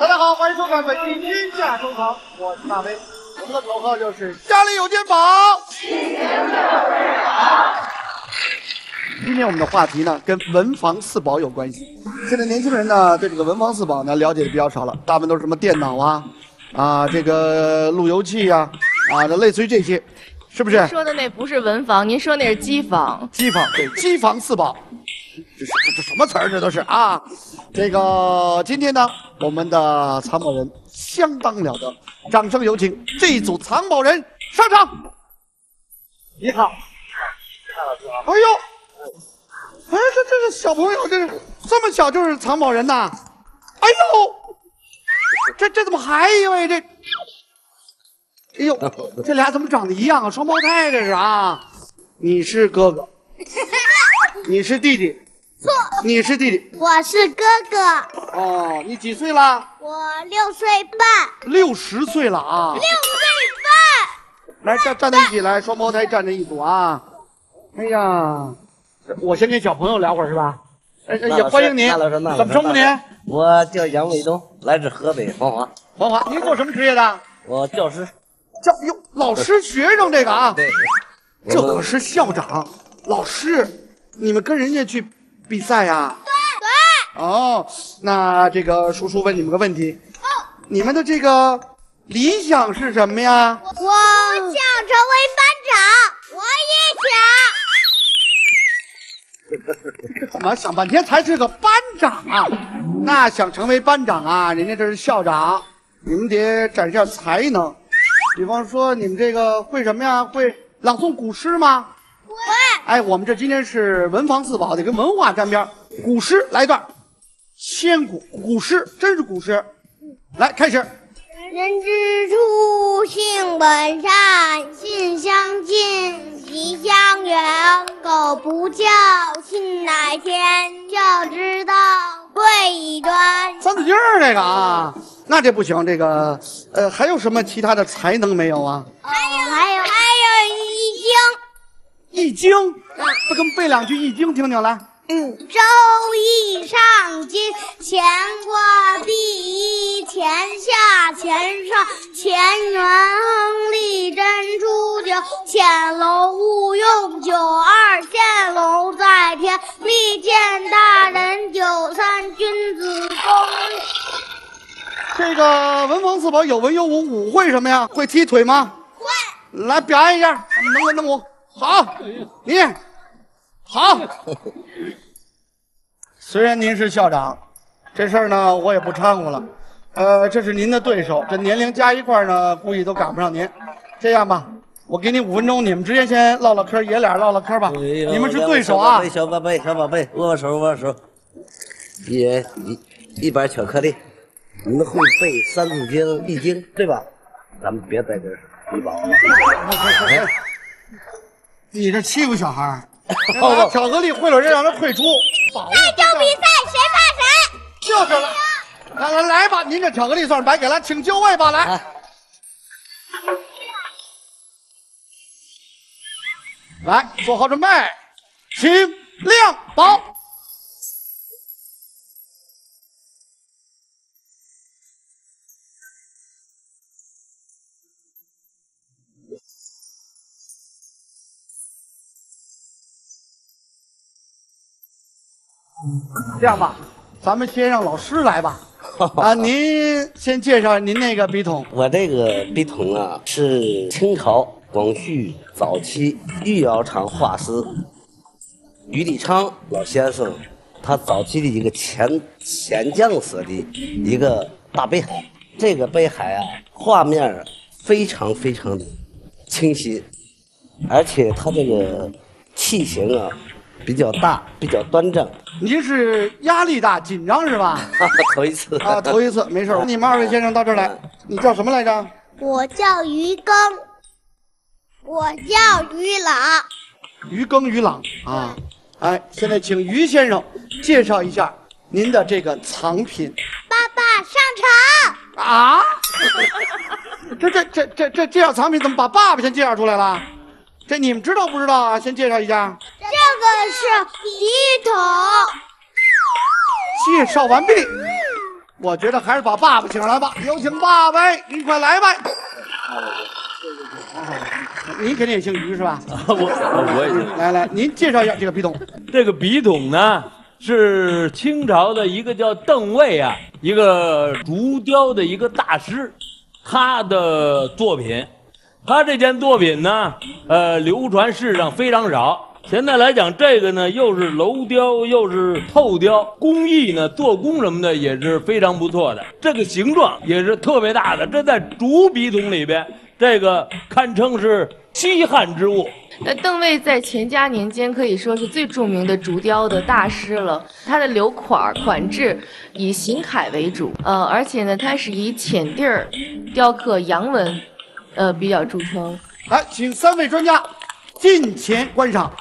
大家好，欢迎收看本期《天下收藏》，我是大威，我们的口号就是家里有件宝。今天我们的话题呢，跟文房四宝有关系。现在年轻人呢，对这个文房四宝呢了解的比较少了，大部分都是什么电脑这个路由器这类似于这些，是不是？ 说的那不是文房，您说那是机房。 机房，对，机房四宝。这什么词儿？这都是啊！这个今天呢，我们的藏宝人相当了得，掌声有请这一组藏宝人上场。你好，哎呦，哎，这小朋友，这么小就是藏宝人呐！哎呦，这怎么还一位这？哎呦，这俩怎么长得一样啊？双胞胎这是啊！你是哥哥，你是弟弟。错，你是弟弟， 我是哥哥。 哦，你几岁了？ 我6岁半。 60岁了啊！6岁半。来站在一起来，双胞胎站在一组啊！哎呀，我先跟小朋友聊会儿是吧？也欢迎您。怎么称呼您？ 我叫杨卫东，来自河北黄华。 黄华，您做什么职业的？ 我教师。 哟，老师学生这个啊？ 对。 这可是校长，老师，你们跟人家去比赛呀？对。哦，那这个叔叔问你们个问题。你们的这个理想是什么呀？ 我想成为班长。我也想。 怎么想半天才是个班长啊？那想成为班长啊，人家这是校长，你们得展示下才能。比方说，你们这个会什么呀？会朗诵古诗吗？ 会。 哎，我们这今天是文房四宝，得跟文化沾边。古诗来一段，千古诗，真是古诗。来，开始。 人之初，性本善，性相近，习相远。苟不教，性乃迁。教之道，贵以专。 三字经这个啊，那这不行。这个还有什么其他的才能没有啊？ 还有易经，不跟背两句易经听听来。 周易上金，乾卦第一，乾下乾上，乾元亨利贞初九，乾隆勿用9二，献龙在天，利见大人9三，君子公。 这个文房四宝有文有武，武会什么呀？会踢腿吗？ 会。 来表演一下，能文能武。好，你好。虽然您是校长，这事儿呢我也不掺和了。这是您的对手，这年龄加一块呢，估计都赶不上您。这样吧，我给你5分钟，你们之间先唠唠嗑，爷俩唠唠嗑吧。你们是对手啊！ 小宝贝，握手。一板巧克力，你们会背《三字经》《易经》对吧？咱们别在这儿比宝了。 你这欺负小孩。巧克力会了，人让他退出。 那就比赛，谁怕谁？ 就是了，来吧，您这巧克力算是白给了，请就位吧，来。来，做好准备，请亮宝。这样吧，咱们先让老师来吧。您先介绍您那个笔筒。 我这个笔筒啊，是清朝光绪早期御窑厂画师余立昌老先生，他早期的一个前将色的一个大北海。这个北海啊，画面非常的清晰，而且它这个器型啊比较大，比较端正。 您是压力大、紧张是吧？ 头一次啊，头一次，没事。你们2位先生到这儿来，你叫什么来着？ 我叫于庚。我叫于朗。 于庚、于朗啊。哎，现在请于先生介绍一下您的这个藏品。 爸爸上场啊！这介绍藏品怎么把爸爸先介绍出来了？这你们知道不知道啊？先介绍一下。 这个是笔筒。 介绍完毕。 我觉得还是把爸爸请上来吧，有请爸爸，您快来吧。您肯定也姓于是吧？ 我也姓。 来，您介绍一下这个笔筒。 这个笔筒呢，是清朝的一个叫邓尉啊，一个竹雕的一个大师，他的作品。他这件作品呢，流传世上非常少。现在来讲，这个呢又是镂雕又是透雕，工艺呢做工什么的也是非常不错的。这个形状也是特别大的，这在竹笔筒里边，这个堪称是稀罕之物。 那邓尉在乾嘉年间可以说是最著名的竹雕的大师了。他的留款制以行楷为主，而且呢，他是以浅地儿雕刻阳文，比较著称。 来，请3位专家近前观赏。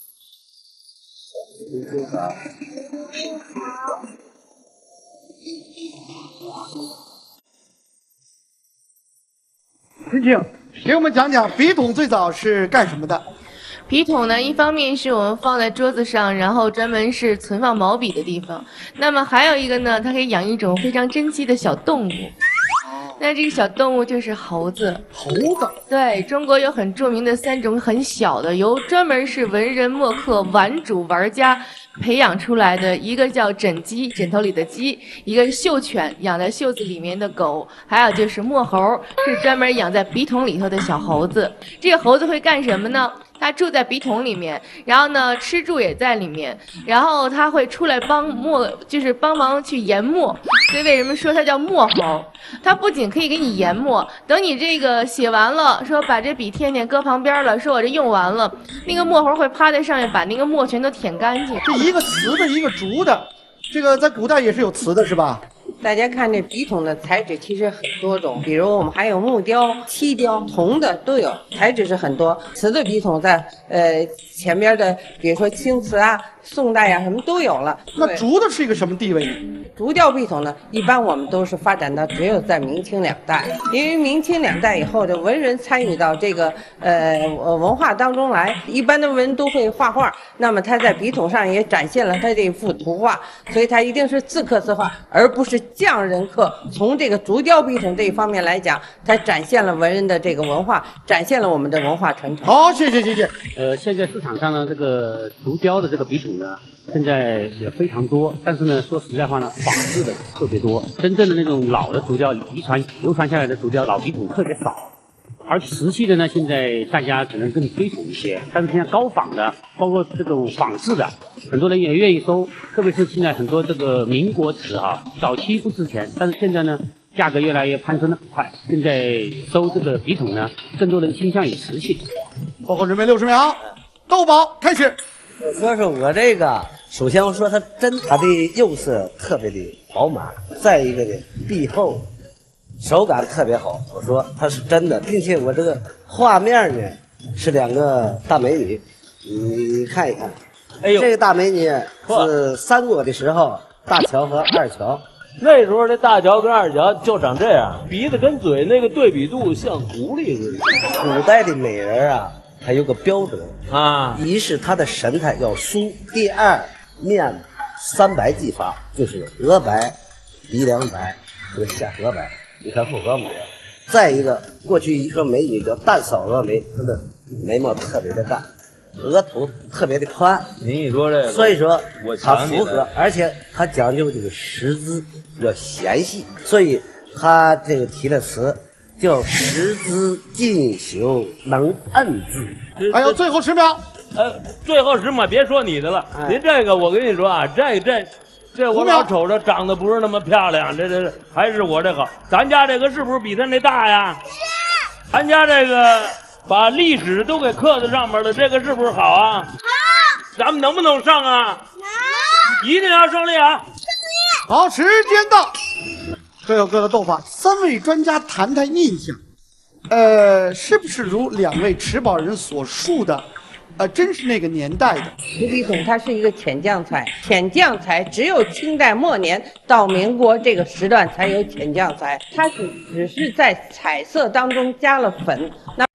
请给我们讲讲笔筒最早是干什么的？ 笔筒呢，一方面是我们放在桌子上，然后专门是存放毛笔的地方。那么还有一个呢，它可以养一种非常珍稀的小动物。那这个小动物就是猴子。 猴子。 对，中国有很著名的3种很小的，由专门是文人墨客、玩主玩家培养出来的，一个叫枕鸡，枕头里的鸡；一个是绣犬，养在袖子里面的狗；还有就是墨猴，是专门养在笔筒里头的小猴子。这个猴子会干什么呢？它住在笔筒里面，然后呢吃住也在里面，然后它会出来帮忙去研墨。所以为什么说它叫墨猴？它不仅可以给你研墨，等你这个写完了，说把这笔添搁旁边了，说我这用完了，那个墨猴会趴在上面把那个墨全都舔干净。 这一个瓷的，一个竹的，这个在古代也是有瓷的，是吧？ 大家看这笔筒的材质其实很多种，比如我们还有木雕、漆雕、铜的都有，材质是很多。瓷的笔筒在前边的，比如说青瓷啊、宋代啊什么都有了。 那竹的是一个什么地位呢？ 竹雕笔筒呢，一般我们都是发展到只有在明清2代，因为明清2代以后，这文人参与到这个文化当中来，一般的文人都会画画，那么他在笔筒上也展现了他这幅图画，所以他一定是自刻字画，而不是匠人刻。从这个竹雕笔筒这一方面来讲，它展现了文人的这个文化，展现了我们的文化传承。 好，谢谢。 现在市场上呢，这个竹雕的这个笔筒呢，现在也非常多，但是呢，说实在话呢，仿制的特别多，真正的那种老的竹雕流传下来的竹雕老笔筒特别少，而瓷器的呢，现在大家可能更推崇一些，但是现在高仿的，包括这种仿制的，很多人也愿意收，特别是现在很多这个民国瓷啊，早期不值钱，但是现在呢，价格越来越攀升得很快，现在收这个笔筒呢，更多人倾向于瓷器。 包括准备60秒，豆宝开始。 说是我这个，首先我说它它的釉色特别的饱满，再一个呢，壁厚，手感特别好。我说它是真的，并且我这个画面呢是2个大美女，你看一看。 哎呦， 这个大美女是三国的时候大乔和二乔。 那时候这大乔跟二乔就长这样，鼻子跟嘴那个对比度像狐狸似的。 古代的美人啊，它有个标准啊， 一是她的神态要酥，第二面3白技法，就是额白、鼻梁白和下颌白，你看复合模。再一个，过去一个美女叫淡扫蛾眉，她的眉毛特别的淡，额头特别的宽。 您一说这个， 所以说我它符合，而且它讲究这个识字要纤细，所以它这个题的词叫识字尽修能摁字。 还有最后10秒。 最后10秒，别说你的了。您这个，我跟你说啊，这我老瞅着长得不是那么漂亮，这还是我这好。咱家这个是不是比他那大呀？是。咱家这个把历史都给刻在上面了，这个是不是好啊？好。咱们能不能上啊？能。一定要胜利啊！胜利。 好，时间到，各有各的斗法。3位专家谈谈印象，是不是如2位持宝人所述的？真是那个年代的。 瓷笔筒它是一个浅匠材，浅匠材只有清代末年到民国这个时段才有浅匠材，它只是在彩色当中加了粉。那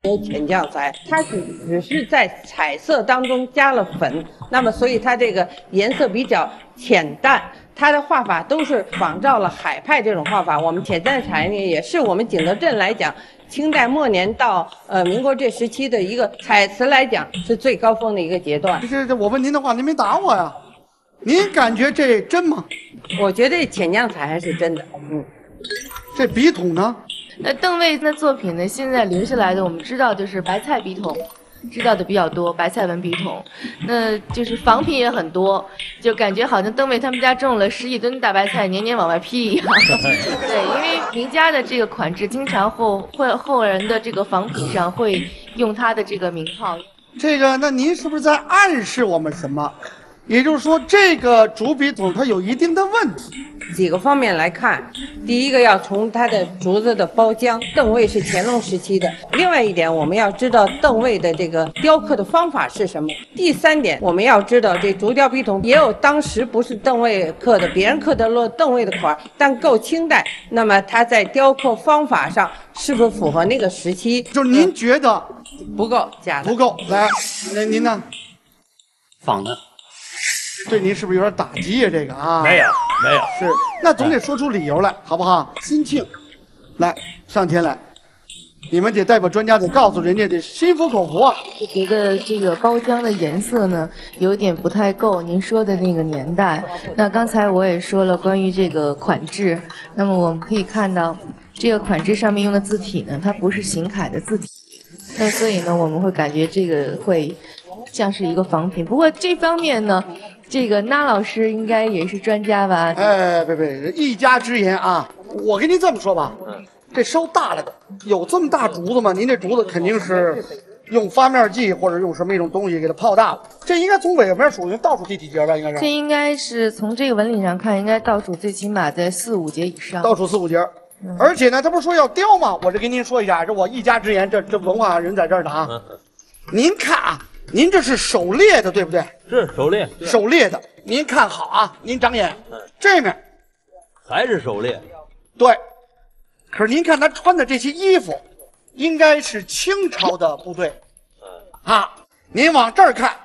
有浅酱彩，它只是在彩色当中加了粉，那么所以它这个颜色比较浅淡。它的画法都是仿照了海派这种画法。我们浅酱彩呢，也是我们景德镇来讲，清代末年到民国这时期的一个彩瓷来讲是最高峰的一个阶段。 这我问您的话，您没答我呀？您感觉这真吗？ 我觉得浅酱彩还是真的。 这笔筒呢？ 那邓卫的作品呢，现在留下来的我们知道就是白菜笔筒，知道的比较多，白菜纹笔筒，那就是仿品也很多，就感觉好像邓卫他们家种了10亿吨大白菜，年年往外批一样。对，因为名家的这个款制，经常后人的这个仿品上会用他的这个名号。 这个，那您是不是在暗示我们什么？也就是说，这个竹笔筒它有一定的问题。 几个方面来看，第一个要从它的竹子的包浆，邓卫是乾隆时期的。另外一点，我们要知道邓卫的这个雕刻的方法是什么。第三点，我们要知道这竹雕笔筒也有当时不是邓卫刻的，别人刻的落邓卫的款，但够清代，那么它在雕刻方法上是不是符合那个时期？ 就是您觉得不够假的， 不够。来，那您呢？ 仿的。 对您是不是有点打击呀？这个啊， 没有， 是，那总得说出理由来，好不好？心庆，来上前来，你们得代表专家得告诉人家得心服口服啊。 就觉得这个包浆的颜色呢，有点不太够您说的那个年代。那刚才我也说了关于这个款制，那么我们可以看到，这个款制上面用的字体呢，它不是行楷的字体，那所以呢，我们会感觉这个会像是一个仿品。不过这方面呢，这个那老师应该也是专家吧？ 哎，别，一家之言啊，我跟您这么说吧，这烧大了的，有这么大竹子吗？您这竹子肯定是用发面剂或者用什么一种东西给它泡大了，这应该从尾巴属于倒数第几节吧？应该是。 这应该是从这个纹理上看，应该倒数最起码在4、5节以上。 倒数4、5节。而且呢，他不是说要雕吗？我这跟您说一下，这我一家之言，这文化人在这儿的啊。您看啊，您这是手猎的，对不对？ 是手猎， 手猎的。您看好啊，您长眼，这面还是手猎。 对。可是您看他穿的这些衣服，应该是清朝的部队。啊，您往这儿看，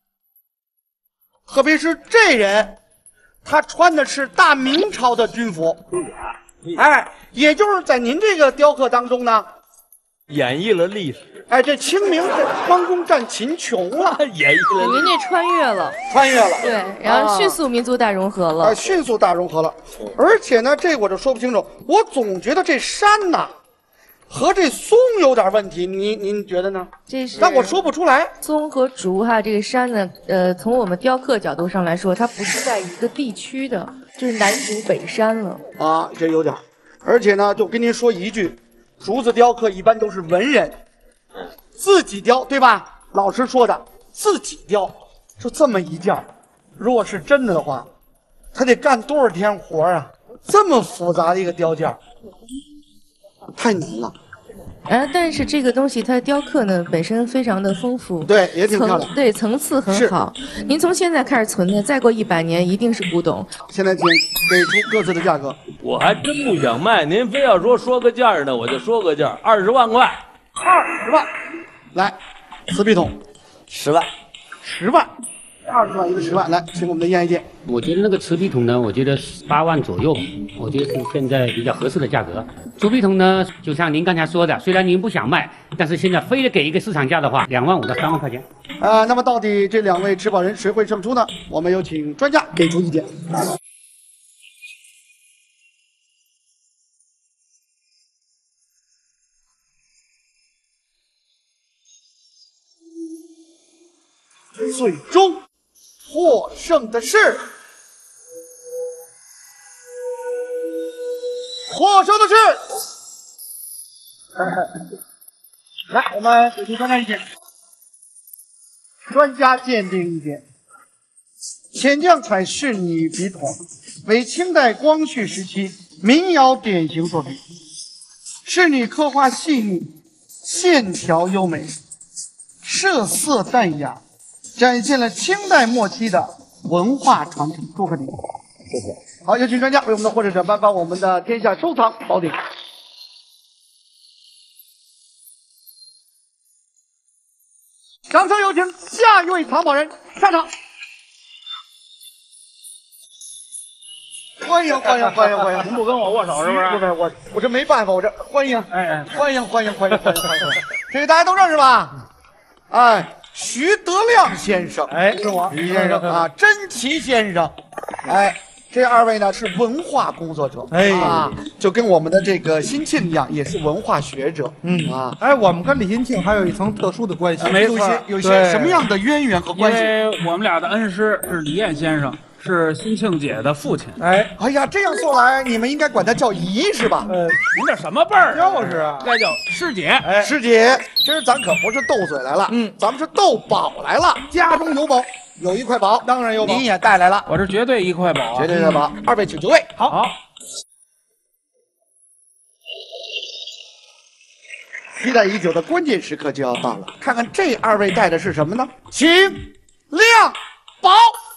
特别是这人，他穿的是大明朝的军服。哎，也就是在您这个雕刻当中呢， 演绎了历史。 哎，这清明是关公战秦琼了， 演绎了历史。 您这穿越了，对，然后迅速民族大融合了， 迅速大融合了。而且呢，这我就说不清楚，我总觉得这山呐和这松有点问题，您觉得呢？ 这是， 但我说不出来。 松和竹哈，这个山呢，从我们雕刻角度上来说，它不是在一个地区的，就是南竹北山了啊，这有点。而且呢，就跟您说一句，竹子雕刻一般都是文人自己雕，对吧？老师说的，自己雕，就这么一件，如果是真的的话，他得干多少天活啊？这么复杂的一个雕件，太难了。 但是这个东西它雕刻呢本身非常的丰富， 对，也挺漂亮， 对，层次很好。您从现在开始存的，再过100年一定是古董。 现在请给出各自的价格。 我还真不想卖，您非要说个价呢，我就说个价，20万块。 20万，来，瓷笔筒 10万 ，10万，20万一个10万，来，请我们的燕一姐。 我觉得那个瓷笔筒呢，我觉得8万左右，我觉得是现在比较合适的价格。竹笔筒呢，就像您刚才说的，虽然您不想卖，但是现在非得给一个市场价的话，2万5到3万块钱。 那么到底这2位持宝人谁会胜出呢？我们有请专家给出意见。最终获胜的是，来，我们给出专家意见。专家鉴定意见：浅酱彩仕女笔筒为清代光绪时期民窑典型作品，仕女刻画细腻，线条优美，设色淡雅，展现了清代末期的文化传承。祝贺您！谢谢。好，有请专家为我们的获胜者颁发我们的天下收藏宝鼎。 掌声有请下一位藏宝人上场。欢迎欢迎欢迎欢迎！ 您不跟我握手是不是？ 不是我这没办法，我这欢迎哎， 欢迎！这个大家都认识吧？哎，徐德亮先生， 哎，是我徐先生啊，甄奇先生，哎。这二位呢是文化工作者， 哎啊，就跟我们的这个辛庆一样，也是文化学者，啊， 哎，我们跟李新庆还有一层特殊的关系， 有些什么样的渊源和关系？ 因为我们俩的恩师是李燕先生，是辛庆姐的父亲。 哎呀，这样说来，你们应该管他叫姨是吧？ 您这什么辈儿？ 就是啊， 该叫师姐。 哎， 师姐，今儿咱可不是斗嘴来了，咱们是斗宝来了，家中有宝。有一块宝， 当然有宝， 您也带来了， 我是绝对一块宝， 绝对的宝。二位请就位， 好。 期待已久的关键时刻就要到了，看看这二位带的是什么呢？请亮宝。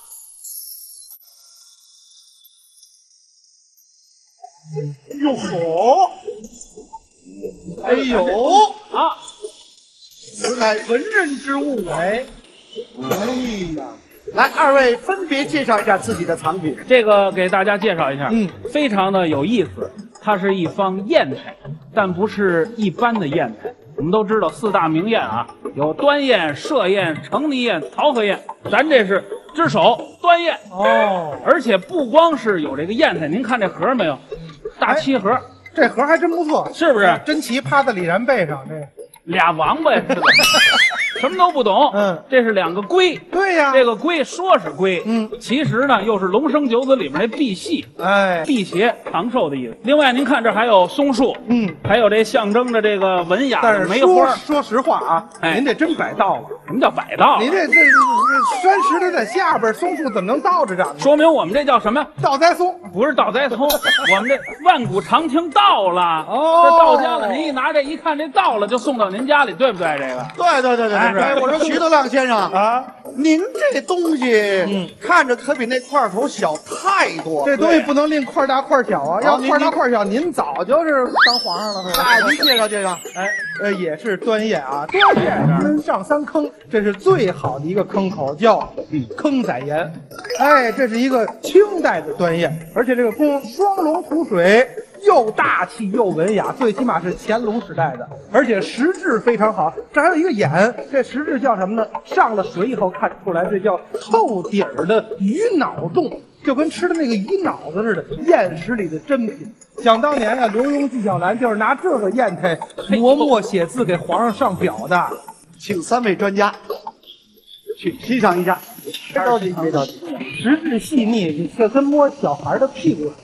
哟吼！哎呦啊！ 此乃文人之物，哎呀！来，二位分别介绍一下自己的藏品。 这个给大家介绍一下，非常的有意思。它是一方砚台，但不是一般的砚台。我们都知道四大名砚啊，有端砚、歙砚、成泥砚、桃核砚。咱这是只手端砚哦， 而且不光是有这个砚台，您看这盒没有？大漆盒， 这盒还真不错， 是不是？ 甄奇趴在李然背上，这俩王八似的，什么都不懂。这是两个龟。 对呀， 这个龟说是龟，其实呢又是龙生九子里面的赑屃，哎，辟邪长寿的意思。另外，您看这还有松树，还有这象征着这个文雅的梅花。 说实话啊，您这真摆道了。 什么叫摆道？ 您这山石头在下边，松树怎么能倒着长呢？ 说明我们这叫什么？ 倒栽松， 不是倒栽松，我们这万古长青到了。 哦， 这到家了，您一拿这一看，这到了就送到您家里，对不对？这个对，哎，我说徐德亮先生啊， 您这东西看着可比那块头小太多。 这东西不能令块大块小啊，要块大块小，您早就是当皇上了，是吧？ 哎，您介绍介绍。 哎，也是端砚啊，端砚分上三坑，这是最好的一个坑口，叫坑仔岩。哎，这是一个清代的端砚，而且这个弓双龙吐水。又大气又文雅，最起码是乾隆时代的，而且石质非常好。这还有一个眼，这石质叫什么呢？上了水以后看出来，这叫透底儿的鱼脑洞，就跟吃的那个鱼脑子似的，砚石里的珍品。想当年啊，刘墉、纪晓岚就是拿这个砚台磨墨写字给皇上上表的。 请三位专家去欣赏一下。别着急， 石质细腻，就跟摸小孩的屁股。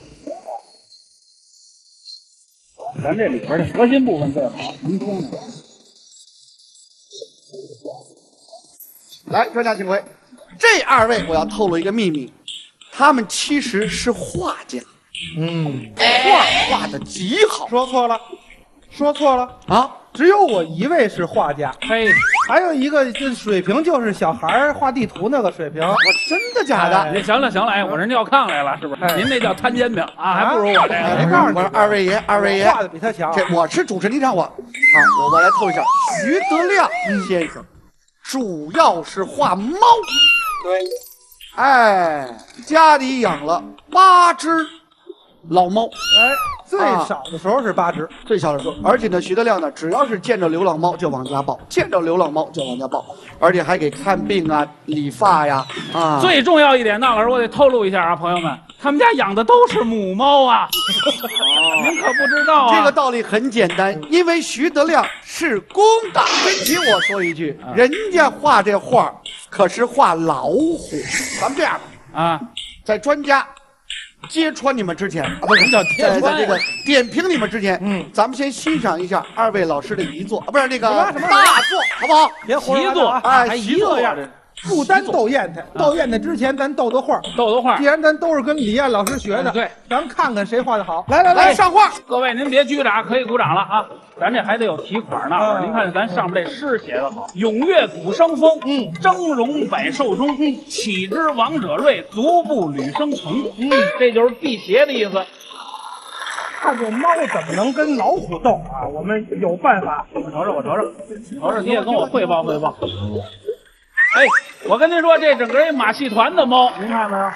咱这里边的核心部分最好，您听呢？ 来，专家请回。这二位我要透露一个秘密，他们其实是画家。画的极好。 说错了啊！ 只有我一位是画家， 嘿， 还有一个这水平就是小孩画地图那个水平。 我真的假的？ 行了，哎，我这尿炕来了，是不是？您那叫摊煎饼啊，还不如我这个。 我告诉你，二位爷， 画的比他强。 这我是主持人，你让我好，我来透一下，徐德亮先生主要是画猫。对，哎，家里养了8只老猫。 哎。最少的时候是8只， 最小的时候，而且呢，徐德亮呢，只要是见着流浪猫就往家抱，而且还给看病啊、理发呀，啊。 最重要一点，那老师我得透露一下啊，朋友们，他们家养的都是母猫啊，您可不知道啊。 这个道理很简单，因为徐德亮是公的。跟你我说一句，人家画这画可是画老虎。咱们这样啊， 在专家揭穿你们之前啊，不是叫揭穿这个点评你们之前，咱们先欣赏一下二位老师的遗作啊，不是那个大作，好不好？ 别胡习作啊， 还一个样。 不单斗砚台，斗砚台之前咱斗斗画，既然咱都是跟李燕老师学的， 对， 咱看看谁画的好。来，上画！ 各位您别拘着啊，可以鼓掌了啊！咱这还得有题款呢。您看咱上面这诗写的好，踊跃鼓声风，峥嵘百兽中，岂知王者锐，足不履生虫。这就是辟邪的意思。 看这猫怎么能跟老虎斗啊？我们有办法。 我瞅瞅，你也跟我汇报汇报。 哎，我跟您说，这整个一马戏团的猫，您看没有？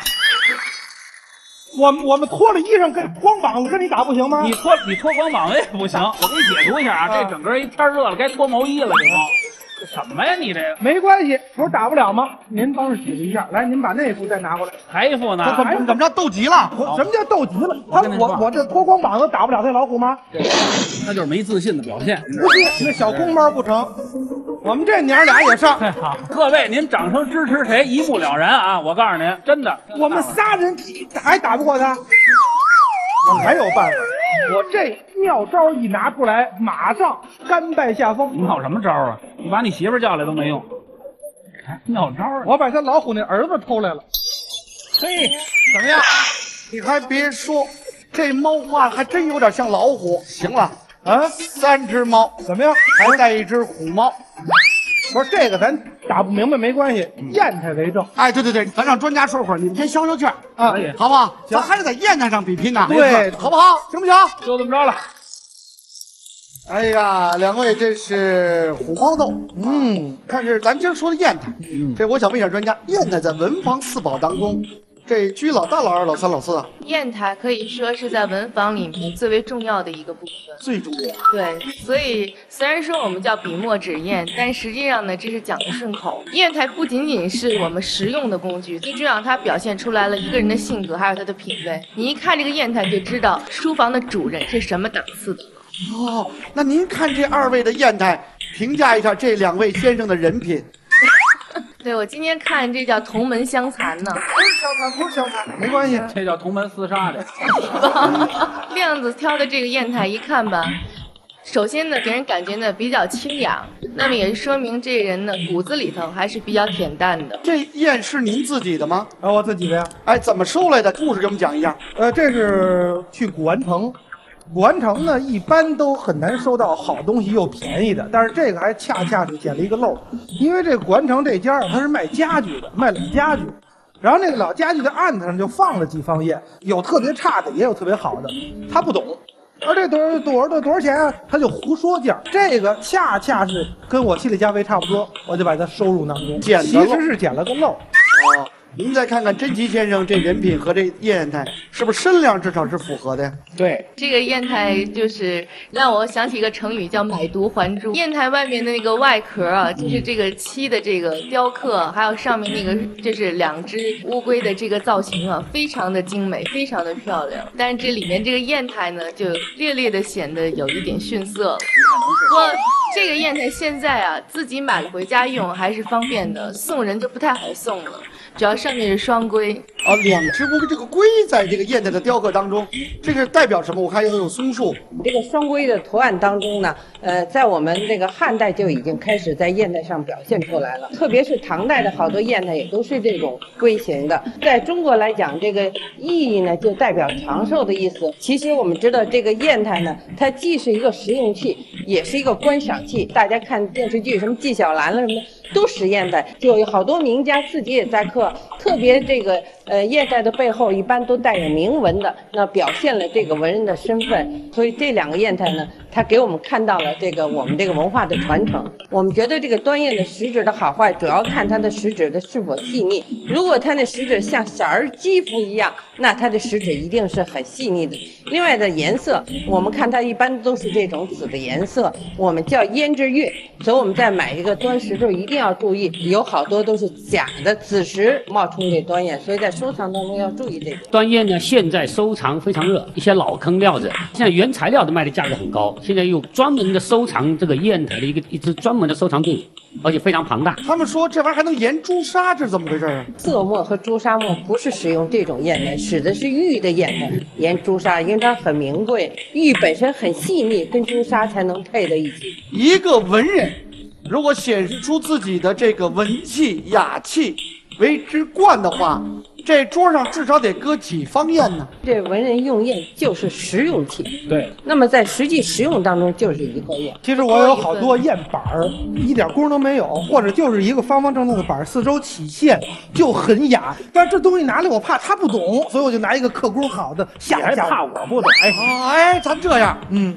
我们脱了衣裳跟光膀子跟你打不行吗？ 你脱光膀子也不行。我给你解读一下啊，这整个一天热了，该脱毛衣了，这猫。这什么呀？你这个没关系，不是打不了吗？您帮着解释一下，来，您把那副再拿过来。 还一副呢？ 怎么着斗急了？ 什么叫斗急了？我这脱光膀子打不了这老虎吗？ 那就是没自信的表现。 不信那小公猫不成，我们这娘俩也上。 好，各位您掌声支持谁，一目了然啊！我告诉您，真的， 我们仨人还打不过他，我还有办法。我这妙招一拿出来，马上甘拜下风。 你闹什么招啊？你把你媳妇叫来都没用。妙招啊！ 我把他老虎那儿子偷来了。 嘿，怎么样？你还别说，这猫画还真有点像老虎。行了，啊，3只猫， 怎么样？ 还带一只虎猫。 不是这个，咱打不明白没关系，砚台为证。 哎，对，咱让专家说会儿，你们先消消气儿啊，好不好？咱还是在砚台上比拼呢， 对， 好不好？行不行？ 就这么着了。 哎呀，两位这是虎猫斗，看是咱今儿说的砚台，这我想问一下专家，砚台在文房四宝当中，这居老大、老二、老三、老四啊？ 砚台可以说是在文房里面最为重要的一个部分， 最重要。 对，所以虽然说我们叫笔墨纸砚，但实际上呢，这是讲的顺口。砚台不仅仅是我们实用的工具，最重要它表现出来了一个人的性格，还有他的品味。你一看这个砚台就知道书房的主人是什么档次的。 哦，那您看这2位的砚台，评价一下这2位先生的人品。 对，我今天看这叫同门相残呢。 不是相残，没关系， 这叫同门厮杀的。 亮子挑的这个砚台一看吧，首先呢，给人感觉呢比较清雅，那么也是说明这人呢骨子里头还是比较恬淡的。 这砚是您自己的吗？ 我自己的呀。 哎，怎么收来的？故事给我们讲一下。 这是去古玩城。古玩城呢，一般都很难收到好东西又便宜的，但是这个还恰恰是捡了一个漏，因为这古玩城这家他是卖家具的，卖老家具，然后那个老家具的案子上就放了几方砚，有特别差的，也有特别好的，他不懂。而这多少钱啊？他就胡说价，这个恰恰是跟我心理价位差不多，我就把它收入囊中，其实是捡了个漏。 哦，您再看看真奇先生这人品和这砚台，是不是身量至少是符合的呀？ 对， 这个砚台就是让我想起一个成语，叫买椟还珠。砚台外面的那个外壳啊，就是这个漆的这个雕刻，还有上面那个就是2只乌龟的这个造型啊，非常的精美，非常的漂亮。但是这里面这个砚台呢，就略略的显得有一点逊色了。不过这个砚台现在啊，自己买了回家用还是方便的，送人就不太好送了。主要上面是双龟哦，2只乌龟，这个龟在这个砚台的雕刻当中，这个代表什么？我看又有松树。 这个双龟的图案当中呢，在我们这个汉代就已经开始在砚台上表现出来了，特别是唐代的好多砚台也都是这种龟形的。在中国来讲，这个意义呢就代表长寿的意思。其实我们知道这个砚台呢，它既是一个实用器，也是一个观赏器。大家看电视剧什么纪晓岚了什么的，都使砚台，就有好多名家自己也在刻。特别这个砚台的背后一般都带有铭文的，那表现了这个文人的身份。所以这2个砚台呢，它给我们看到了这个我们这个文化的传承。我们觉得这个端砚的食指的好坏，主要看它的食指的是否细腻。如果它的食指像小儿肌肤一样，那它的食指一定是很细腻的。另外的颜色，我们看它一般都是这种紫的颜色，我们叫胭脂月。所以我们在买一个端石头一定要注意，有好多都是假的紫石冒充这端砚，所以在收藏当中要注意这个。 端砚呢，现在收藏非常热，一些老坑料子，现在原材料的卖的价格很高，现在有专门的收藏这个砚台的一支专门的收藏队伍，而且非常庞大。 他们说这玩意儿还能研朱砂，这是怎么回事啊？ 色墨和朱砂墨不是使用这种砚台，使的是玉的砚台。研朱砂，因为它很名贵，玉本身很细腻，跟朱砂才能配在一起。 一个文人如果显示出自己的这个文气雅气为之冠的话，这桌上至少得搁几方砚呢？ 这文人用砚就是实用器， 对。 那么在实际使用当中就是一个砚。 其实我有好多砚板儿，一点功都没有，或者就是一个方方正正的板儿，四周起线，就很雅。但是这东西拿来我怕他不懂，所以我就拿一个刻工好的吓唬吓唬。 还怕我不懂？ 哎，咱这样，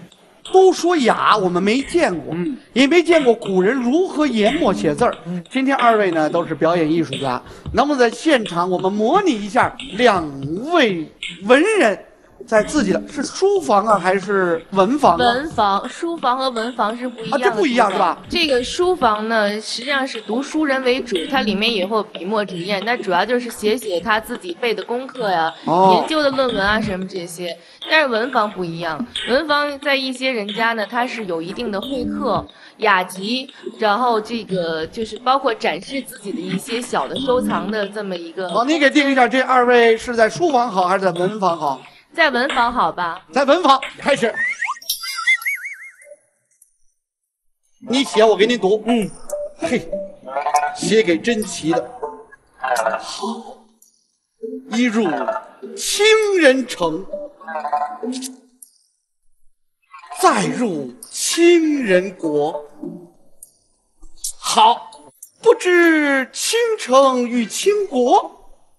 都说雅，我们没见过，也没见过古人如何研墨写字儿。今天二位呢都是表演艺术家，能不能在现场我们模拟一下2位文人在自己的是书房啊还是文房啊？ 文房、书房和文房是不一样的。 这不一样是吧？ 这个书房呢，实际上是读书人为主，它里面也会有笔墨纸砚，那主要就是写他自己背的功课呀、研究的论文啊什么这些。但是文房不一样，文房在一些人家呢，它是有一定的会客、雅集，然后这个就是包括展示自己的一些小的收藏的这么一个。 好，你给定一下，这2位是在书房好还是在文房好？ 在文房好吧？ 在文房开始，你写我给你读。嘿，写给真奇的。好，一入清人城，再入清人国。好，不知倾城与倾国。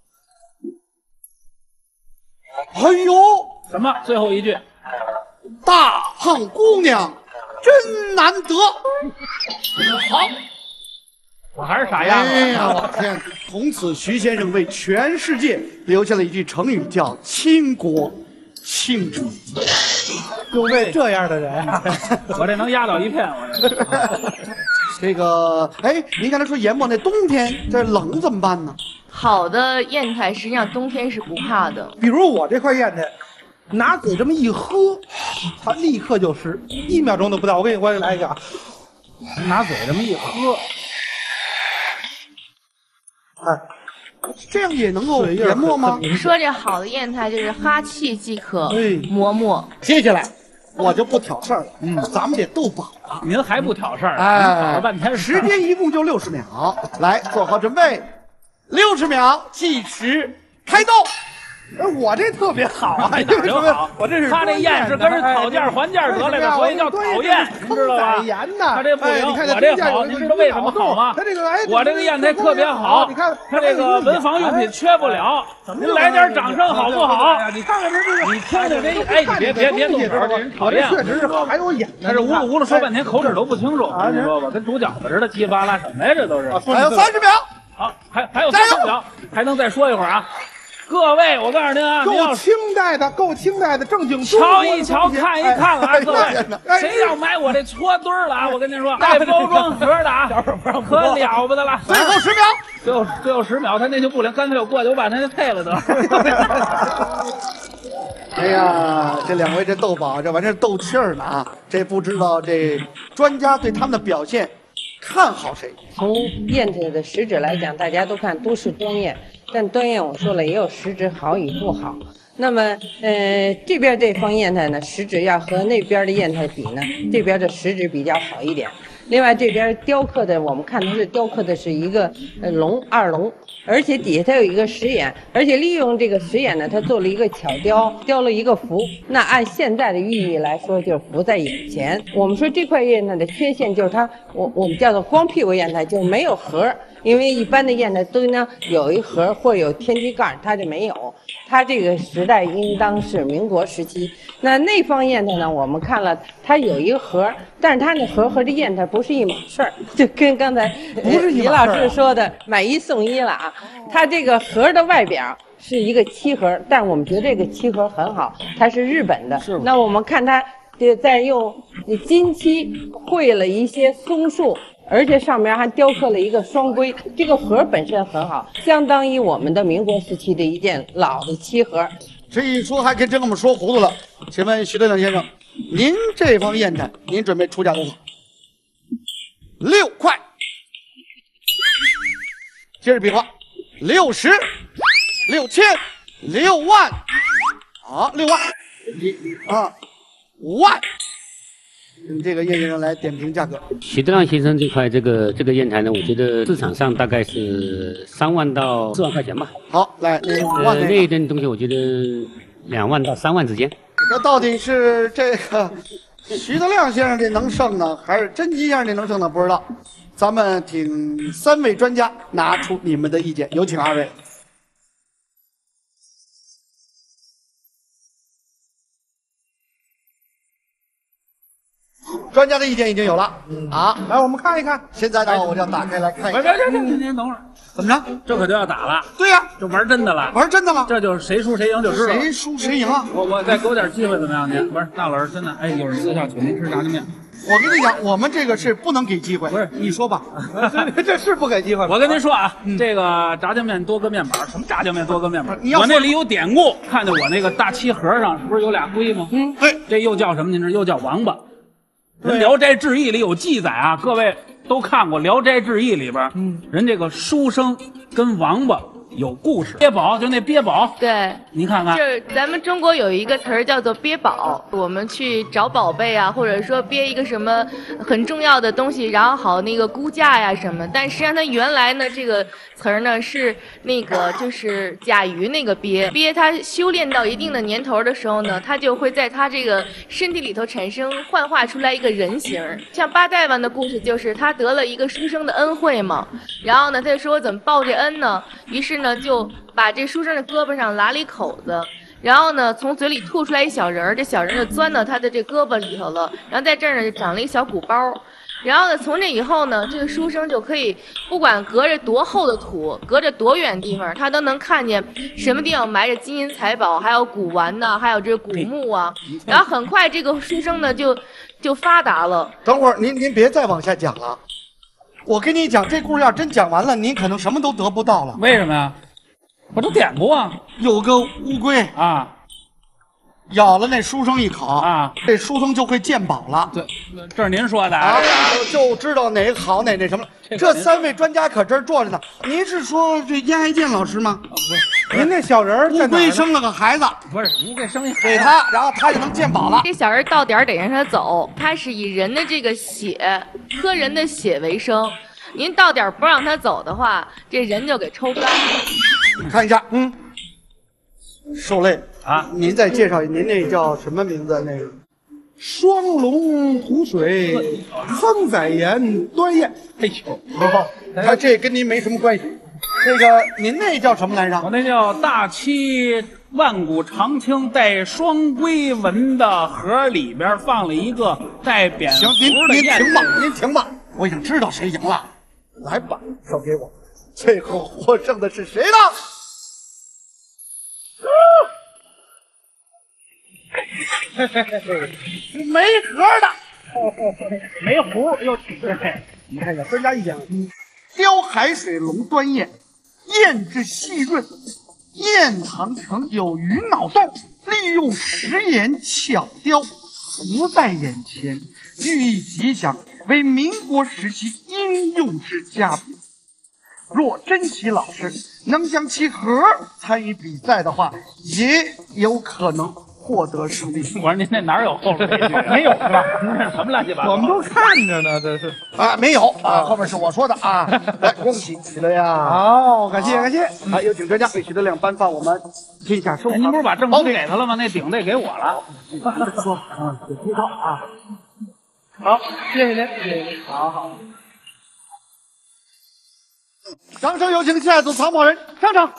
哎呦， 什么？最后一句， 大胖姑娘真难得。好， 我还是傻样子。 哎呀，我天！从此，徐先生为全世界留下了一句成语，叫“倾国倾城”。 就为这样的人， 我这能压倒一片。我这这个，哎，您刚才说研墨那冬天这冷怎么办呢？ 好的砚台实际上冬天是不怕的。 比如我这块砚台，拿嘴这么一喝，它立刻就湿，1秒钟都不到。我给你来一个啊， 拿嘴这么一喝， 哎，这样也能够研墨吗？ 说这好的砚台就是哈气即可磨墨。 接下来我就不挑事儿了，咱们得斗宝了。 您还不挑事儿？ 哎， 搞了半天时间一共就60秒，来做好准备，60秒计时开动。 我这特别好啊， 哪儿就好， 我这是他这砚是跟人讨价还价得来的，所以叫讨砚，你知道吧？他这不灵，我这好，你知道为什么好吗？我这个砚台特别好， 你看他这个文房用品缺不了，您来点掌声好不好？ 你看看这个， 你听听这，哎，你别动手，这人讨厌。 确实是好，还有眼， 他这呜噜说半天，口齿都不清楚，你说吧，跟煮饺子似的，稀里巴拉什么呀？这都是。 还有30秒， 好，还有30秒，还能再说一会儿啊？各位，我告诉您啊， 够清代的，正经瞧一瞧，看一看啊，各位，谁要买我这搓堆儿了啊？我跟您说，带包装盒的啊，可了不得了。 最后10秒， 最后10秒，他那就不灵，干脆我过去，我把他那配了得。 哎呀，这2位这斗宝，这完全是斗气儿呢啊！这不知道这专家对他们的表现看好谁？ 从砚台的实质来讲，大家都看都是端砚，但端砚我说了也有实质好与不好。那么，这边这方砚台呢，实质要和那边的砚台比呢，这边的实质比较好一点。另外这边雕刻的，我们看它是雕刻的是一个龙2龙，而且底下它有一个石眼，而且利用这个石眼呢，它做了一个巧雕，雕了一个符。那按现在的寓意来说，就是符在眼前。我们说这块砚台的缺陷就是它，我们叫做光屁股砚台，就是没有盒。因为一般的砚台都呢有一盒或有天机盖，它就没有。它这个时代应当是民国时期。那方砚台呢，我们看了它有一个盒，但是它那盒和这砚台不是一码事儿，就跟刚才李老师说的买1送1了啊。它这个盒的外表是一个漆盒，但我们觉得这个漆盒很好，它是日本的。那我们看它在用金漆绘了一些松树。而且上面还雕刻了一个双龟，这个盒本身很好，相当于我们的民国时期的一件老的漆盒。 这一说还真给我们说糊涂了。请问徐德亮先生，您这方砚台，您准备出价多少？6块。接着比划，60、6000、6万，好，6万啊，5万。这个叶先生来点评价格。 徐德亮先生这块这个砚台呢，我觉得市场上大概是3万到4万块钱吧。 好，来5万那一件东西，我觉得2万到3万之间。 那到底是这个徐德亮先生这能胜呢，还是真吉先生这能胜呢？不知道。咱们请3位专家拿出你们的意见，有请2位。 专家的意见已经有了啊。 来，我们看一看。 现在呢，我就要打开来看一看。 您等会儿， 怎么着？ 这可就要打了。 对呀， 就玩真的了。 玩真的了。 这就是谁输谁赢就知道。 谁输谁赢啊？ 我再给我点机会怎么样？您不是大老师真的，哎，有人私下请您吃炸酱面。 我跟你讲，我们这个是不能给机会。 不是， 你说吧。 这是不给机会。 我跟您说啊，这个炸酱面多个面板，什么炸酱面多个面板？ 你要我那里有典故，看见我那个大漆盒上是不是有俩龟吗？ 对， 这又叫什么？您知道？又叫王八。人《聊斋志异》里有记载啊，各位都看过《聊斋志异》里边，人这个书生跟王八有故事。鳖宝就那鳖宝， 对， 你看看， 就是咱们中国有一个词儿叫做鳖宝，我们去找宝贝啊，或者说鳖一个什么很重要的东西，然后好那个估价呀什么。但实际上它原来呢这个词儿呢是那个就是甲鱼那个鳖，鳖它修炼到一定的年头的时候呢，它就会在它这个身体里头产生幻化出来一个人形。像八代湾的故事就是他得了一个书生的恩惠嘛，然后呢他就说怎么报这恩呢？于是呢就把这书生的胳膊上拉了一口子，然后呢从嘴里吐出来一小人儿，这小人就钻到他的这胳膊里头了，然后在这儿呢就长了一小鼓包。然后呢，从这以后呢，这个书生就可以不管隔着多厚的土，隔着多远地方，他都能看见什么地方埋着金银财宝，还有古玩呐，还有这古墓啊。然后很快这个书生呢就发达了。 等会儿您别再往下讲了，我跟你讲，这故事要真讲完了，您可能什么都得不到了。 为什么呀？我都典故啊， 有个乌龟啊。 咬了那书生一口啊， 这书生就会鉴宝了。 对，这是您说的啊，就知道哪个好哪什么了。这三位专家可这儿坐着呢。您是说这燕爱健老师吗？ 不是， 您那小人乌龟生了个孩子， 不是乌龟生一给他，然后他就能鉴宝了。 这小人到点儿得让他走，他是以人的这个血，喝人的血为生。您到点儿不让他走的话，这人就给抽干了。 看一下，受累啊！ 您再介绍，您那叫什么名字？那个双龙吐水，风载盐端砚。 哎呦， 他这跟您没什么关系。这个您那叫什么来着？ 我那叫大漆万古长青带双龟纹的盒，里边放了一个带蝙蝠的行，您停吧，我已经知道谁赢了。来吧，手给我。最后获胜的是谁呢？ 没盒的，没壶又你看看专家意见， 雕海水龙端砚，砚质细润，砚堂成有鱼脑豆，利用石岩巧雕，浮在眼前，寓意吉祥，为民国时期应用之佳品。若珍惜老师能将其盒参与比赛的话，也有可能获得胜利。 我说您那哪有后边那句？ 没有是吧？ 什么乱七八糟？ 我们都看着呢，这是啊，没有啊，后面是我说的啊。来，恭喜喜乐呀！ 好，感谢感谢。 啊，有请专家为许德亮颁发我们天下收藏。 您不是把证书给他了吗？那顶得给我了。 说，有推告啊。 好，谢谢您，谢谢您。好。 掌声有请下一组藏宝人上场，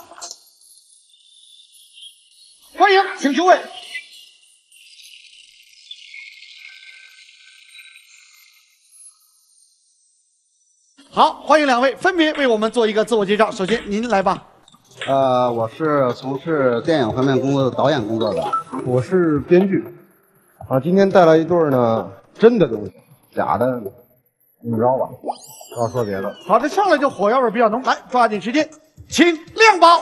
欢迎，请就位。好，欢迎两位分别为我们做一个自我介绍。首先您来吧。 我是从事电影方面工作的导演工作的。 我是编剧。啊，今天带来一对呢真的东西，假的你知道吧？不要说别的。 好，这上来就火药味比较浓，来抓紧时间，请亮宝。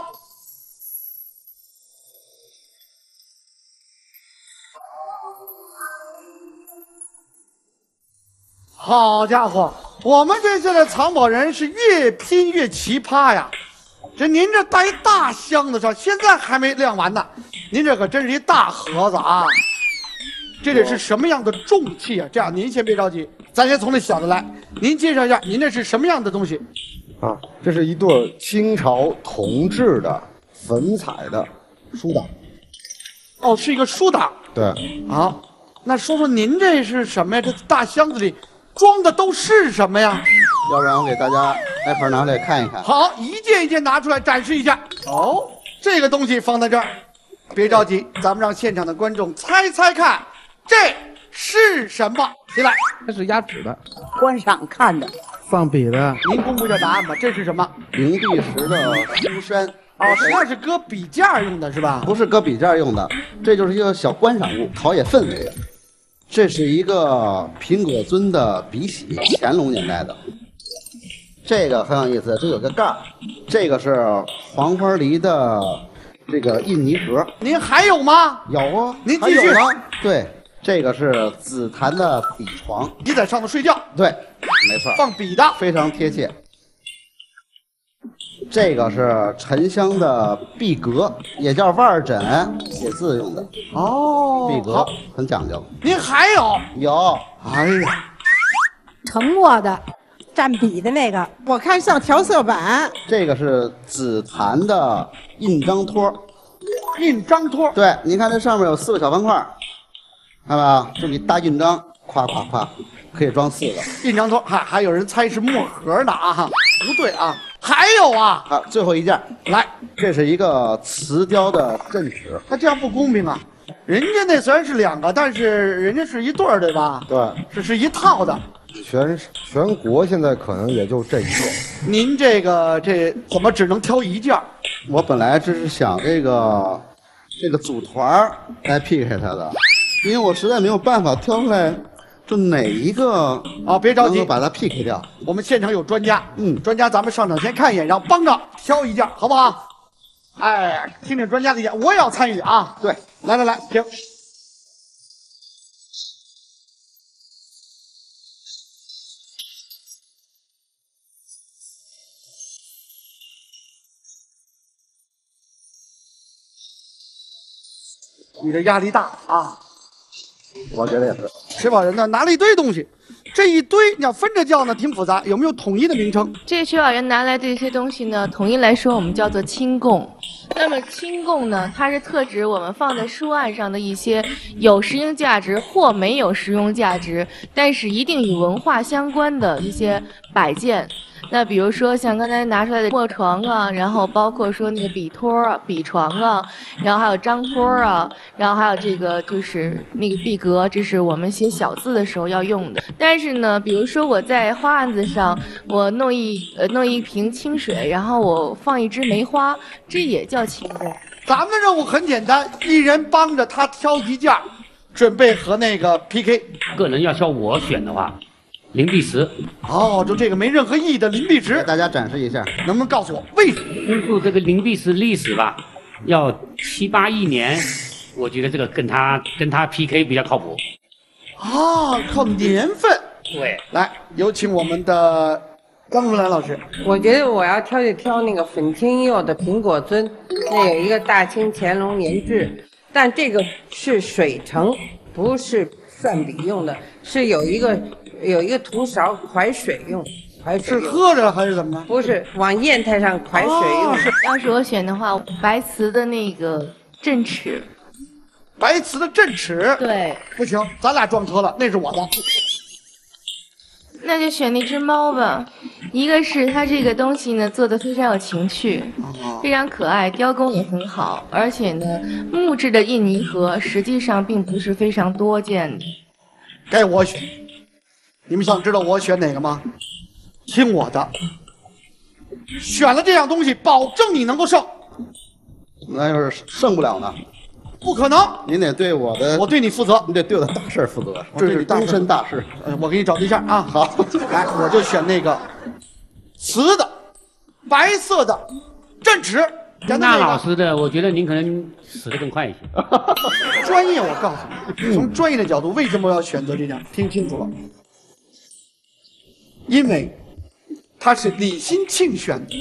好家伙，我们这次的藏宝人是越拼越奇葩呀！这您这带一大箱子上，现在还没亮完呢。您这可真是一大盒子啊！这得是什么样的重器啊？这样，您先别着急，咱先从这小的来。您介绍一下，您这是什么样的东西？ 啊，这是一对清朝铜制的粉彩的书档。 哦，是一个书档。 对。 好，那说说您这是什么呀？这大箱子里装的都是什么呀？ 要不然我给大家挨盘拿出来看一看。 好，一件一件拿出来展示一下。哦，这个东西放在这儿，别着急，咱们让现场的观众猜猜看，这是什么？起来。 那是压纸的， 观赏看的。 放笔的。 您公布一下答案吧，这是什么？ 灵璧石的书山。 哦，那是搁笔架用的是吧？ 不是搁笔架用的，这就是一个小观赏物，陶冶氛围的。这是一个苹果尊的笔洗，乾隆年代的。这个很有意思，这有个盖儿。这个是黄花梨的这个印泥盒。 您还有吗？ 有啊， 您继续。 对，这个是紫檀的笔床， 你在上头睡觉。 对，没错， 放笔的， 非常贴切。这个是沉香的壁阁，也叫腕枕，写字用的。 哦， 壁阁很讲究。 您还有？ 有。 哎呀， 成过的，蘸笔的那个，我看像调色板。 这个是紫檀的印章托。 印章托。 对，您看这上面有4个小方块，看到没有？这里大印章，夸夸夸，可以装4个。 印章托，还有人猜是墨盒呢啊？不对啊。还有啊！ 好，最后一件， 来， 这是一个瓷雕的镇尺。 他这样不公平啊！人家那虽然是2个，但是人家是一对儿，对吧？ 对， 是一套的。 全国现在可能也就这一个。 您这怎么只能挑1件？ 我本来只是想这个组团来 PK 他的，因为我实在没有办法挑出来。就哪一个啊？别着急， 把它 PK 掉。 我们现场有专家，专家咱们上场先看一眼，然后帮着挑1件，好不好？哎，听听专家的意见，我也要参与啊。 对， 来，停。你这压力大啊。 我觉得也是。 吃饱人呢拿了一堆东西，这一堆你要分着叫呢，挺复杂。有没有统一的名称？ 这薛宝人拿来的这些东西呢，统一来说我们叫做清供。那么清供呢，它是特指我们放在书案上的一些有实用价值或没有实用价值，但是一定与文化相关的一些摆件。那比如说像刚才拿出来的墨床啊，然后包括说那个笔托啊、笔床啊，然后还有章托啊，然后还有这个就是那个壁阁，这是我们写小字的时候要用的。但是呢，比如说我在花案子上，我弄一瓶清水，然后我放一枝梅花，这也叫清供。 咱们任务很简单，一人帮着他挑1件，准备和那个 PK。 个人要叫我选的话。灵璧石哦，就这个没任何意义的灵璧石， 给大家展示一下， 能不能告诉我为什么？ 根据这个灵璧石历史吧，要7、8亿年，我觉得这个跟他 PK 比较靠谱。 啊，靠年份。 对， 来有请我们的张如兰老师。 我觉得我要挑那个粉青釉的苹果尊，那有一个大清乾隆年制，但这个是水盛，不是涮笔用的，是有一个涂勺蒯水用， 是喝着还是怎么着？ 不是，往砚台上蒯水用。 要是我选的话，白瓷的那个镇尺。 白瓷的镇尺？对，不行，咱俩撞车了，那是我的。 那就选那只猫吧。一个是它这个东西呢做的非常有情趣，非常可爱，雕工也很好，而且呢木质的印泥盒实际上并不是非常多见的。 该我选。你们想知道我选哪个吗？听我的，选了这样东西，保证你能够胜。 那要是胜不了呢？ 不可能！ 您得对我对你负责， 你得对我的大事负责， 这是终身大事。 我给你找对象啊！ 好， 来，我就选那个瓷的、白色的镇尺。 那老师的，我觉得您可能死得更快一些。 专业，我告诉你，从专业的角度，为什么要选择这样？听清楚了。因为他是李欣庆选的，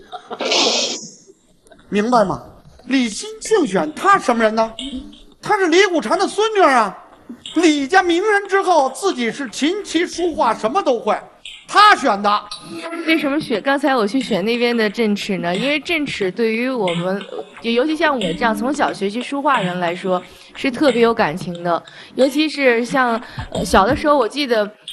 明白吗？李欣庆选他什么人呢？他是李谷禅的孙女啊。李家名人之后，自己是琴棋书画什么都会，他选的。 为什么选？刚才我去选那边的镇尺呢？因为镇尺对于我们，尤其像我这样从小学习书画人来说，是特别有感情的。尤其是像小的时候，我记得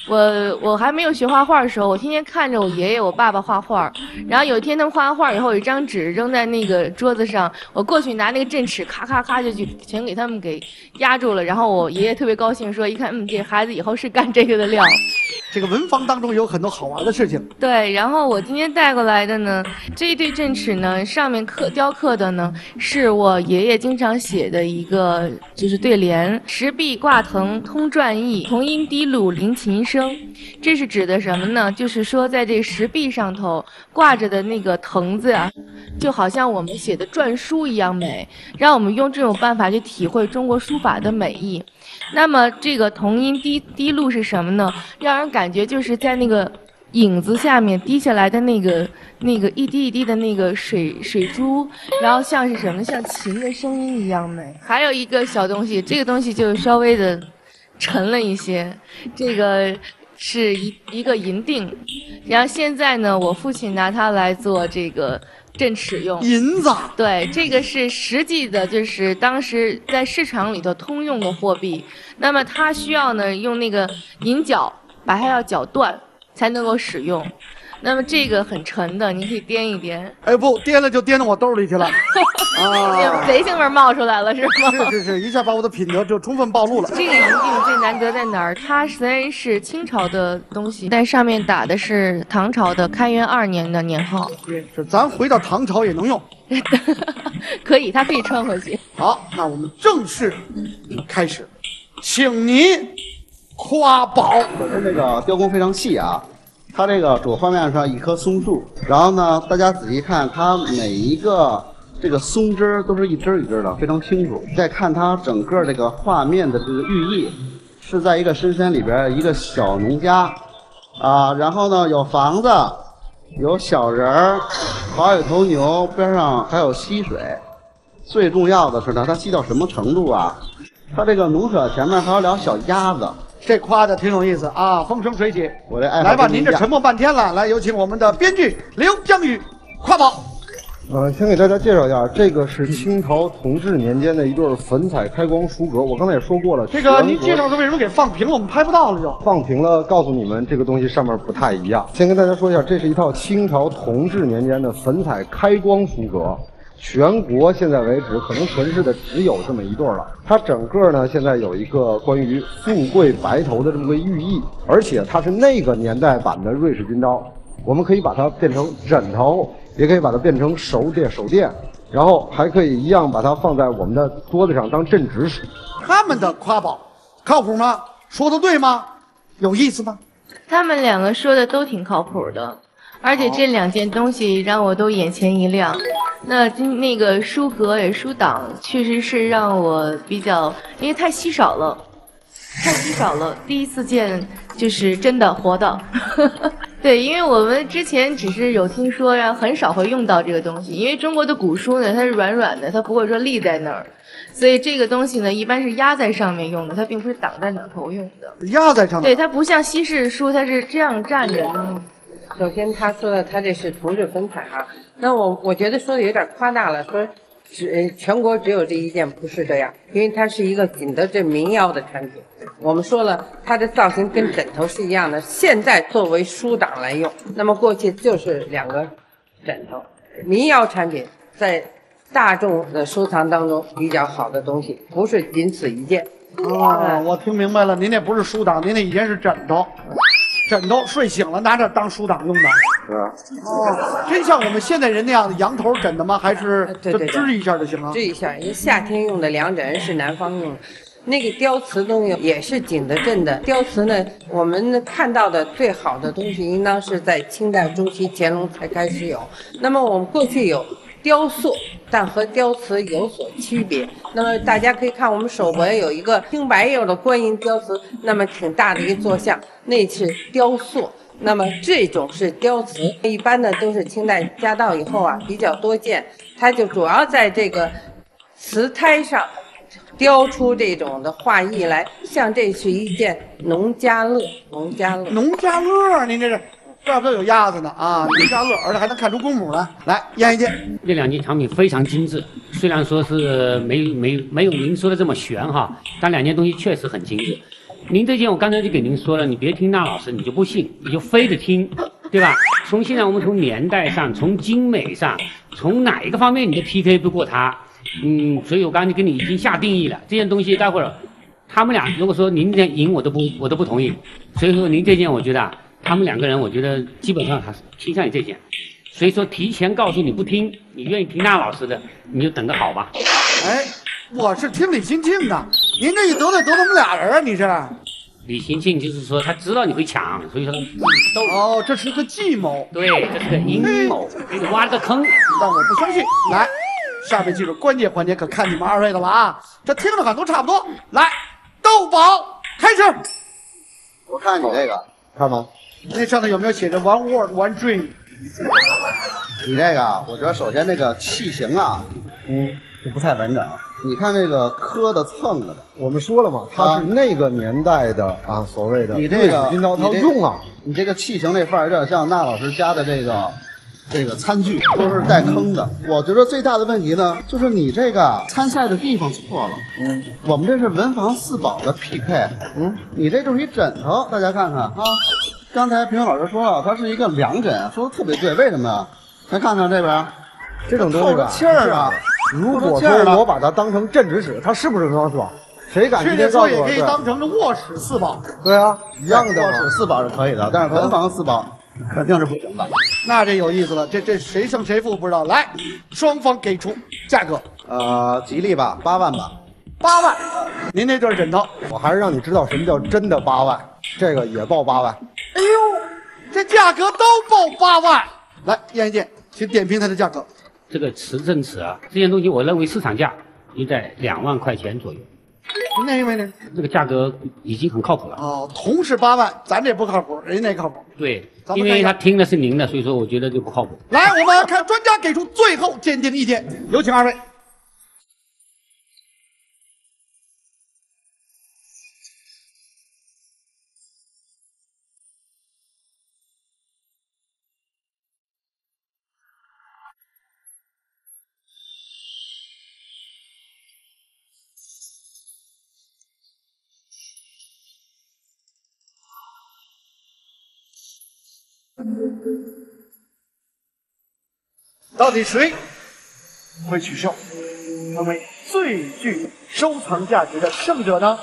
我还没有学画画的时候，我天天看着我爷爷我爸爸画画，然后有一天他们画完画以后，有一张纸扔在那个桌子上，我过去拿那个镇尺咔咔咔就全给他们给压住了，然后我爷爷特别高兴说，一看这孩子以后是干这个的料。 这个文房当中有很多好玩的事情。 对，然后我今天带过来的呢，这一对镇尺呢，上面雕刻的呢，是我爷爷经常写的一个就是对联：石壁挂藤通传意，铜音滴露聆琴声。这是指的什么呢？就是说在这石壁上头挂着的那个藤子啊，就好像我们写的篆书一样美，让我们用这种办法去体会中国书法的美意。那么这个铜音滴露是什么呢？让人感觉就是在那个影子下面滴下来的那个一滴一滴的那个水珠，然后像是什么，像琴的声音一样美。还有一个小东西，这个东西就稍微的沉了一些，这个是一个银锭，然后现在呢，我父亲拿它来做这个镇尺用。 银子。 对，这个是实际的，就是当时在市场里头通用的货币。那么它需要呢用那个银角把它要绞断才能够使用。那么这个很沉的，你可以掂一掂。 哎不，掂了就掂到我兜里去了。啊， 贼性味冒出来了是吗？ 是，一下把我的品德就充分暴露了。 这个银锭最难得在哪儿？它虽然是清朝的东西，但上面打的是唐朝的开元2年的年号。 是，咱回到唐朝也能用。 可以，它可以穿回去。 好，那我们正式开始，请您夸宝。 首先，这个雕工非常细啊。它这个主画面上一棵松树，然后呢，大家仔细看，它每一个这个松枝都是一枝一枝的，非常清楚。再看它整个这个画面的这个寓意，是在一个深山里边一个小农家，啊，然后呢有房子，有小人儿，还有头牛，边上还有溪水。最重要的是呢，它细到什么程度啊？它这个农舍前面还有2小鸭子。 这夸的挺有意思啊，风生水起。 我这爱来吧，您这沉默半天了，来有请我们的编剧刘江宇夸宝。 先给大家介绍一下，这个是清朝同治年间的一对粉彩开光书阁。我刚才也说过了， 这个您介绍是为什么给放平了？我们拍不到了就。 放平了，告诉你们这个东西上面不太一样。先跟大家说一下，这是一套清朝同治年间的粉彩开光书阁。全国现在为止可能存世的只有这么一对了。它整个呢现在有一个关于富贵白头的这么个寓意，而且它是那个年代版的瑞士军刀。我们可以把它变成枕头，也可以把它变成手电，然后还可以一样把它放在我们的桌子上当镇纸使。 他们的夸宝靠谱吗？说的对吗？有意思吗？ 他们2个说的都挺靠谱的。而且这2件东西让我都眼前一亮。那那个书阁也书档，确实是让我比较，因为太稀少了，第一次见就是真的活的。对，因为我们之前只是有听说，然后很少会用到这个东西。因为中国的古书呢，它是软软的，它不会说立在那儿，所以这个东西呢，一般是压在上面用的，它并不是挡在哪头用的。 压在上面。 对，它不像西式书，它是这样站着的。 首先他说的他这是同治粉彩啊，那我觉得说的有点夸大了，说全国只有这一件，不是这样，因为它是一个景德镇民窑的产品。我们说了，它的造型跟枕头是一样的，现在作为书档来用，那么过去就是2个枕头。民窑产品在大众的收藏当中比较好的东西，不是仅此一件。 哦，我听明白了，您那不是书档，您那以前是枕头。枕头睡醒了拿着当书档用的， 是啊。 哦，真像我们现代人那样的羊头枕的吗？还是就支一下就行了？ 支一下，因为夏天用的2枕是南方用的。那个雕瓷东西也是景德镇的雕瓷呢，我们看到的最好的东西应当是在清代中期乾隆才开始有。那么我们过去有雕塑，但和雕瓷有所区别。那么大家可以看我们手边有一个青白釉的观音雕瓷，那么挺大的一个坐像，那是雕塑。那么这种是雕瓷，一般的都是清代嘉道以后啊比较多见，它就主要在这个瓷胎上雕出这种的画意来，像这是一件农家乐，农家乐， 您这是怪不得有鸭子呢啊！农家乐，而且还能看出公母来。来，验一件， 这2件产品非常精致，虽然说是没有您说的这么玄哈，但2件东西确实很精致。 您这件我刚才就给您说了，你别听那老师，你就不信，你就非得听，对吧？从现在我们从年代上，从精美上，从哪一个方面你都 PK 不过他。所以我刚才跟你已经下定义了，这件东西待会儿他们俩如果说您赢我都不同意。所以说您这件我觉得啊，他们2个人我觉得基本上还是倾向于这件。所以说提前告诉你不听，你愿意听那老师的，你就等着好吧。 哎，我是听李新庆的，您这一得罪他们俩人啊？你是？ 李新庆就是说他知道你会抢，所以说哦，这是个计谋， 对，这是个阴谋，给你挖了个坑。 但我不相信。来，下面进入关键环节，可看你们2位的了啊！这听着感都差不多。来，斗宝开始。 我看你这个， 看吗？ 那上头有没有写着 one word one dream？ 你这个，我觉得首先这个器型啊，就不太完整。你看这个磕的蹭的， 我们说了嘛，它是那个年代的啊，所谓的你这个金刀，它用啊， 你这个器型这范儿有点像那老师家的这个餐具，都是带坑的。我觉得最大的问题呢，就是你这个参赛的地方错了。我们这是文房四宝的 PK。你这就是一枕头，大家看看啊。刚才评委老师说了，它是一个凉枕，说的特别对。为什么呀？咱看看这边， 这种东西吧， 气儿啊。 如果说我把它当成镇直尺，它是不是文房四宝？谁敢今天告诉我？ 也可以当成卧室四宝。 对啊，一样的。 卧室四宝是可以的，但是文房四宝肯定是不行的。 那这有意思了，这谁胜谁负不知道。来，双方给出价格。 吉利吧，8万吧。 8万，您这就是枕头。 我还是让你知道什么叫真的8万，这个也报8万。 哎呦，这价格都报8万。来，燕一健，请点评它的价格。 这个磁振尺啊，这件东西我认为市场价应在2万块钱左右。 那因为呢， 这个价格已经很靠谱了。 哦，同是8万，咱这不靠谱，人家那靠谱。 对，因为他听的是您的，所以说我觉得就不靠谱。 来，我们看专家给出最后鉴定意见，有请2位。到底谁会取胜，成为最具收藏价值的胜者呢？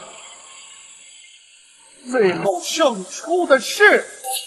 最后胜出的是，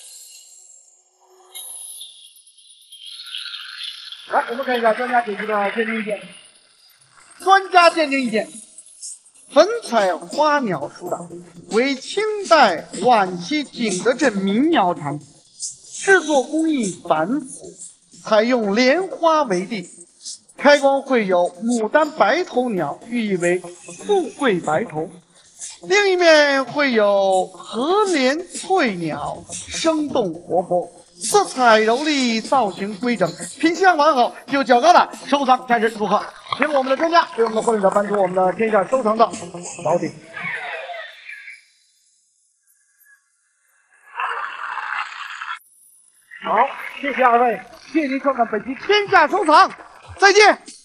来，我们看一下专家给出的鉴定意见。专家鉴定意见：粉彩花鸟书档为清代晚期景德镇民窑产品，制作工艺繁复。采用莲花为地，开光绘有牡丹白头鸟，寓意为富贵白头。另一面绘有和莲翠鸟，生动活泼，色彩柔丽，造型规整，品相完好，具有较高的收藏价值，如何？请我们的专家为我们的获胜者颁出我们的天下收藏的宝鼎。好，谢谢2位。谢谢您收看本期《天下收藏》，再见。